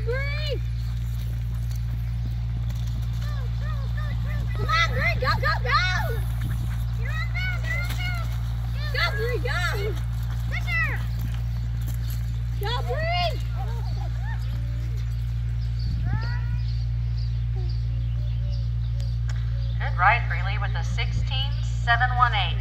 Bree! Come on, Bree, go, go, go! Go, Bree, go! Go, Bree! Good ride, Breely, with a 16.718.